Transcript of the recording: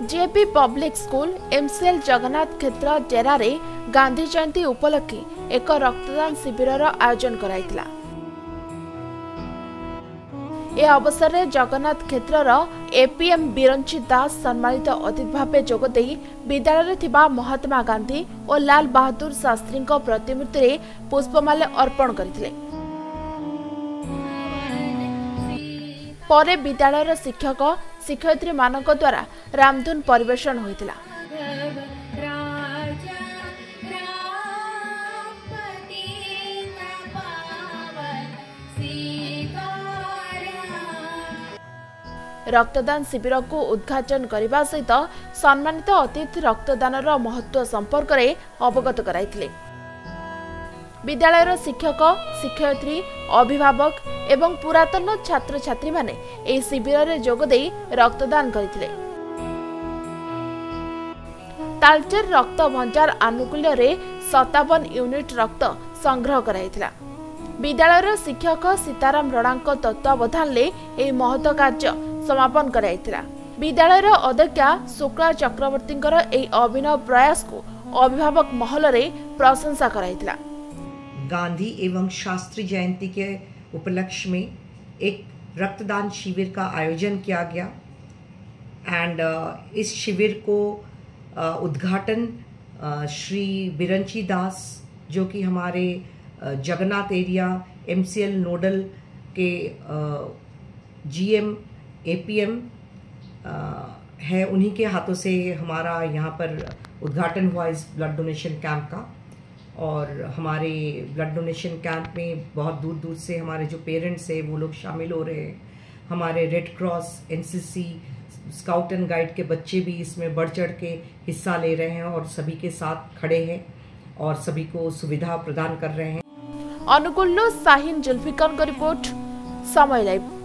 JP public school MCL Jagannath क्षेत्र जेरारे गांधी जयंती उपलक्षे एक रक्तदान शिविर आयोजन कराइतिला। ए अवसर में जगन्नाथ क्षेत्र एपीएम बिरंची दास सम्मानित अतिथि भाव जोगदे विद्यालय थिबा महात्मा गांधी और लाल बहादुर शास्त्री प्रतिमूर्ति रे पुष्पमाल्य अर्पण करथिले। परे विद्यालय शिक्षक शिक्षयित्री मानक द्वारा रामधुन परिवेषण होइतिला। रक्तदान शिविर को उद्घाटन करने सहित सम्मानित अतिथि रक्तदान महत्व संपर्क में अवगत कराइथिले। विद्यालय शिक्षक शिक्षयित्री अभिभावक एवं पुरातन छात्र छात्री माने एही शिविर में जोगदे रक्तदान करथिले। तालचेर रक्त भंडार आनुकूल्य रे 57 यूनिट रक्त संग्रह कराइथिला। विद्यालय शिक्षक सीताराम रणांक तत्वावधान में एही महत्व कार्य समापन कराइथिला। विद्यालय अध्यक्षा शुक्ला चक्रवर्ती एही अभिनव प्रयास को अभिभावक महल रे प्रशंसा कराइथिला। गांधी एवं शास्त्री जयंती के उपलक्ष्य में एक रक्तदान शिविर का आयोजन किया गया एंड इस शिविर को उद्घाटन श्री बिरंची दास जो कि हमारे जगन्नाथ एरिया एमसीएल नोडल के जीएम एपीएम है, उन्हीं के हाथों से हमारा यहाँ पर उद्घाटन हुआ इस ब्लड डोनेशन कैंप का। और हमारे ब्लड डोनेशन कैंप में बहुत दूर दूर से हमारे जो पेरेंट्स हैं वो लोग शामिल हो रहे हैं। हमारे Red Cross NCC scout and guide के बच्चे भी इसमें बढ़ चढ़ के हिस्सा ले रहे हैं और सभी के साथ खड़े हैं और सभी को सुविधा प्रदान कर रहे हैं। अनुगुल्लू शाहीन जुल्फिकर का रिपोर्ट, समय लाइव।